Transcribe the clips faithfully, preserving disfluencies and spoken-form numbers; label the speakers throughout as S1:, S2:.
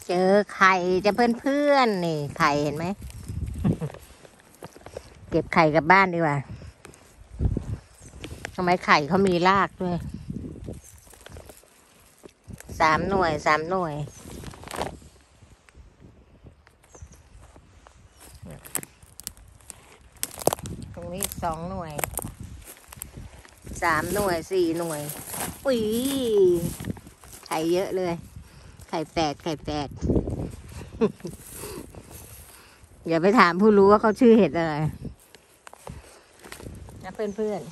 S1: เจอไข่จะเพื่อนๆนี่ไข่เห็นไหม เก็บไข่กลับบ้านดีกว่าทำไมไข่เขามีรากด้วยสามหน่วยสามหน่วยตรงนี้สองหน่วยสามหน่วยสี่หน่วยอุ้ยไข่เยอะเลยไข่แปดไข่แปด อย่าไปถามผู้รู้ว่าเขาชื่อเห็ดอะไรนะเพื่อน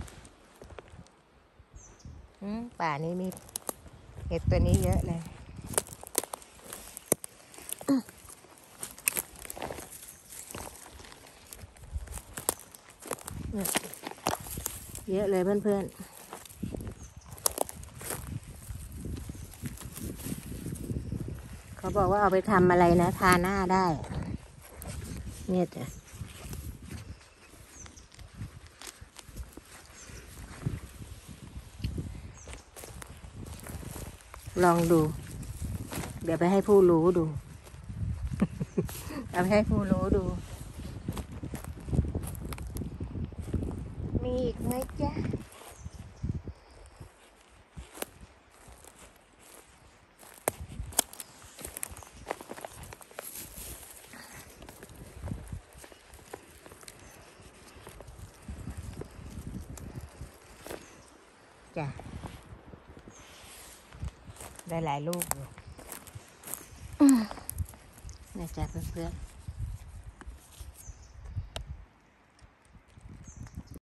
S1: ๆป่านี้มีเห็ดตัวนี้เยอะเลยเยอะเลยเพื่อนๆเขาบอกว่าเอาไปทำอะไรนะทาหน้าได้เนี่ยจ้ะลองดูเดี๋ยวไปให้ผู้รู้ดู เอาไปให้ผู้รู้ดูมีอีกไหมจ๊ะจ้ะได้หลายลูกอยู่นะจ๊ะเพื่อนๆ